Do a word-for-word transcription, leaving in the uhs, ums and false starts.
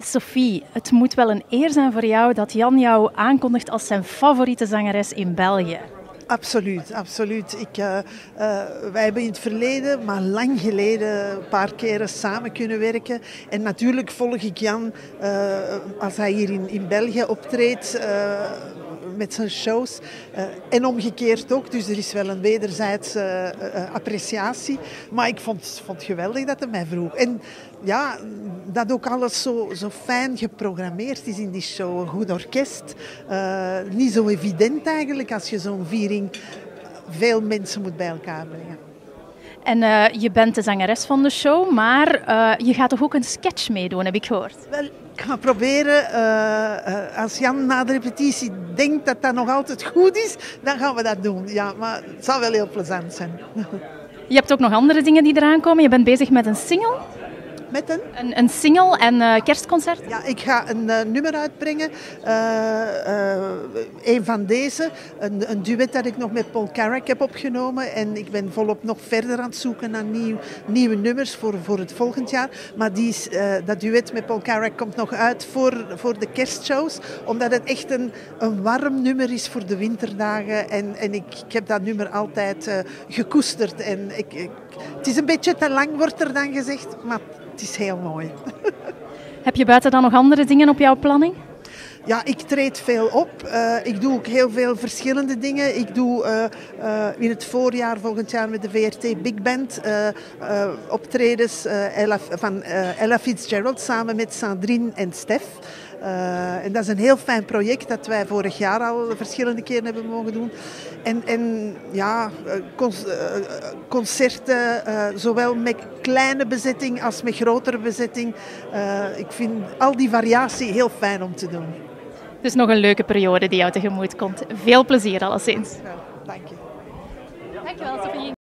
Sophie, het moet wel een eer zijn voor jou dat Jan jou aankondigt als zijn favoriete zangeres in België. Absoluut, absoluut. Ik, uh, uh, wij hebben in het verleden, maar lang geleden, een paar keren samen kunnen werken. En natuurlijk volg ik Jan uh, als hij hier in, in België optreedt uh, met zijn shows. Uh, en omgekeerd ook, dus er is wel een wederzijdse uh, appreciatie. Maar ik vond, vond het geweldig dat hij mij vroeg. En ja, dat ook alles zo, zo fijn geprogrammeerd is in die show. Een goed orkest. Uh, niet zo evident eigenlijk als je zo'n viering veel mensen moet bij elkaar brengen. En uh, je bent de zangeres van de show, maar uh, je gaat toch ook een sketch meedoen, heb ik gehoord? Wel, ik ga proberen, uh, uh, als Jan na de repetitie denkt dat dat nog altijd goed is, dan gaan we dat doen. Ja, maar het zal wel heel plezant zijn. Je hebt ook nog andere dingen die eraan komen. Je bent bezig met een single. Met een? Een, een single en uh, kerstconcert? Ja, ik ga een uh, nummer uitbrengen. Uh, uh, een van deze. Een, een duet dat ik nog met Paul Carrack heb opgenomen. En ik ben volop nog verder aan het zoeken naar nieuw, nieuwe nummers voor, voor het volgend jaar. Maar die is, uh, dat duet met Paul Carrack komt nog uit voor, voor de kerstshows. Omdat het echt een, een warm nummer is voor de winterdagen. En, en ik, ik heb dat nummer altijd uh, gekoesterd. En ik, ik, het is een beetje te lang, wordt er dan gezegd. Maar het is heel mooi. Heb je buiten dan nog andere dingen op jouw planning? Ja, ik treed veel op. Uh, ik doe ook heel veel verschillende dingen. Ik doe uh, uh, in het voorjaar, volgend jaar met de V R T Big Band, uh, uh, optredens uh, Ella, van uh, Ella Fitzgerald samen met Sandrine en Stef. Uh, en dat is een heel fijn project dat wij vorig jaar al verschillende keren hebben mogen doen. En, en ja, concerten, uh, zowel met kleine bezetting als met grotere bezetting. Uh, ik vind al die variatie heel fijn om te doen. Dus nog een leuke periode die jou tegemoet komt. Veel plezier alleszins. Ja, dank je. Dankjewel, Sophie.